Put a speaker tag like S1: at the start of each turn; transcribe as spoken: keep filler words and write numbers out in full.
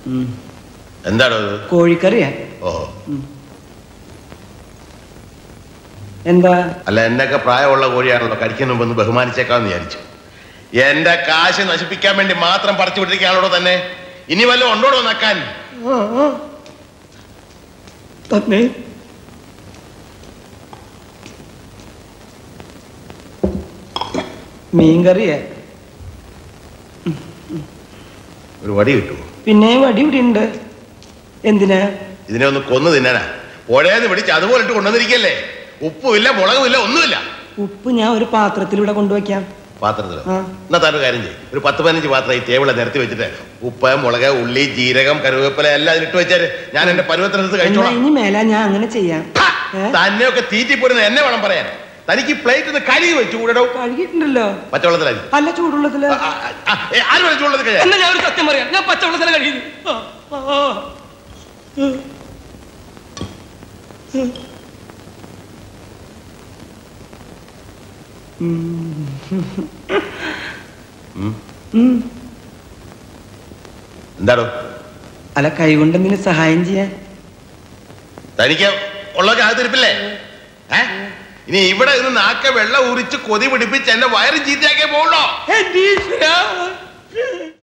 S1: എന്താണ്
S2: കോഴിക്കറിയാ?
S1: ഓഹോ.
S2: എന്താ?
S1: അല്ല, എന്നൊക്കെ പ്രായമുള്ള കോഴിയാണല്ലോ, കഴിക്കാൻ മുമ്പ് ഒന്ന് ബഹുമാനിച്ചേക്കാന്ന് വിചാരിച്ചു. എന്റെ കാശ് നശിപ്പിക്കാൻ വേണ്ടി മാത്രം പറിച്ചു വിട്ടിരിക്കുകയാണോ തന്നെ? ഇനി വല്ലതും ഉണ്ടോടോ നക്കാൻ?
S2: തന്നെ മീൻകറിയാ?
S1: ഒരു വടി കിട്ടുമോ?
S2: പിന്നെ വടി ഇവിടെ ഉണ്ട്. എന്തിനാ?
S1: ഇതിനെ ഒന്ന് കൊന്നു തിന്നാനാ. പുഴയെന്ന് പിടിച്ച് അതുപോലെ ഇട്ട് കൊണ്ടുവന്നിരിക്കല്ലേ. ഉപ്പുമില്ല, മുളകുമില്ല, ഒന്നുമില്ല.
S2: ഉപ്പ് ഞാൻ ഒരു പാത്രത്തിലൂടെ കൊണ്ടുവയ്ക്കാം.
S1: പാത്രത്തിലോ? എന്നാ താൻ ഒരു കാര്യം ചെയ്യും, ഒരു പത്ത് പതിനഞ്ച് പാത്രം ഈ ടേബിളെ നിരത്തി വെച്ചിട്ട് ഉപ്പ്, മുളക്, ഉള്ളി, ജീരകം, കറിവേപ്പില എല്ലാം അതിലിട്ട് വെച്ചാല് ഞാൻ എന്റെ പരുവത്തിനടുത്ത് കഴിച്ചോളാം.
S2: ഇനി മേല ഞാൻ അങ്ങനെ ചെയ്യാം.
S1: തന്നെയൊക്കെ തീറ്റിപ്പോരുന്ന എന്നെ വേണം പറയാൻ. തനിക്ക് പ്ലേറ്റ് ഒന്ന് കഴുകി വെച്ചു കൂടോ.
S2: കഴുകിയിട്ടുണ്ടല്ലോ.
S1: പച്ചവെള്ളത്തിലായി?
S2: അല്ല, ചൂടുള്ളത്തില്.
S1: ആരും വേണം ചൂടുള്ളത് കഴിയാൻ?
S2: ഞാൻ ഒരു സത്യം പറയാം, ഞാൻ പച്ചവെള്ളത്തില കഴിയുന്നു.
S1: എന്താടോ?
S2: അല്ല, കൈകൊണ്ട് എന്തിനു സഹായം ചെയ്യാൻ?
S1: തനിക്ക് ഉള്ളൊക്കെ ആകത്തിരിപ്പില്ലേ? ഇനി ഇവിടെ നിന്ന് നാക്ക വെള്ളം ഉരിച്ച് കൊതി പിടിപ്പിച്ച് എന്നെ വയറ് ചീത്തയാക്കേ പോകുള്ളോ?